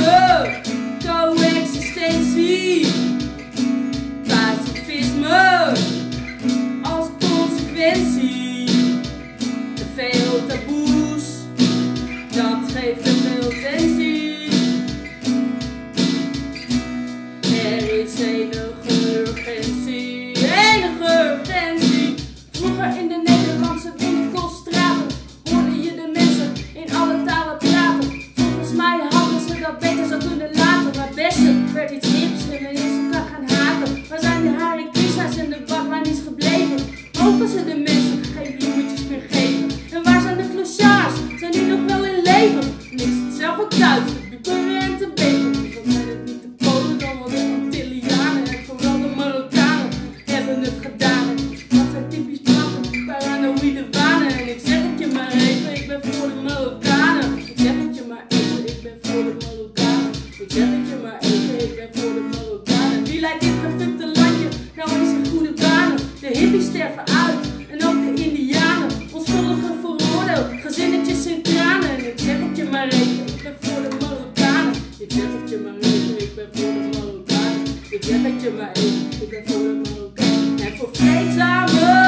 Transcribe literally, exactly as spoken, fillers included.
racisme, coexistentie, pacifisme als consequentie. Te veel taboes, dat geeft te veel tensie. Er is enige urgentie, enige urgentie. Vroeger in de Nederlandse winkelstraten hoorde je de mensen in alle talen praten. Volgens mij hadden ze dat beter zo kunnen laten. Maar beste werd iets hips en dan is elkaar gaan haten. Waar zijn de haringpizza's en de bakwijnies gebleven? Mogen ze de mensen geen bloemetjes meer geven? En waar zijn de clochards? Zijn die nog wel in leven? En ik zit zelf ook thuis te bukkeren en te beven. Dan zijn het niet de Polen, dan wel de Antillianen. En vooral de Marokkanen hebben het gedaan. Dat zijn typisch blanken, paranoïde wanen. En ik zeg het je maar even, ik ben voor de Marokkanen. Ik zeg het je maar even, ik ben voor de Marokkanen. Ik zeg het je maar even, ik ben voor de Marokkanen. Wie leidt dit vervupte landje nou eens in goede banen? De hippies sterven uit en ook de indianen. Onschuldigen veroordeeld, gezinnetjes in tranen. En ik zeg het je maar even, ik ben voor de Marokkanen. Ik zeg het je maar even, ik ben voor de Marokkanen. Ik zeg het je maar even, ik ben voor de Marokkanen. En voor vreedzame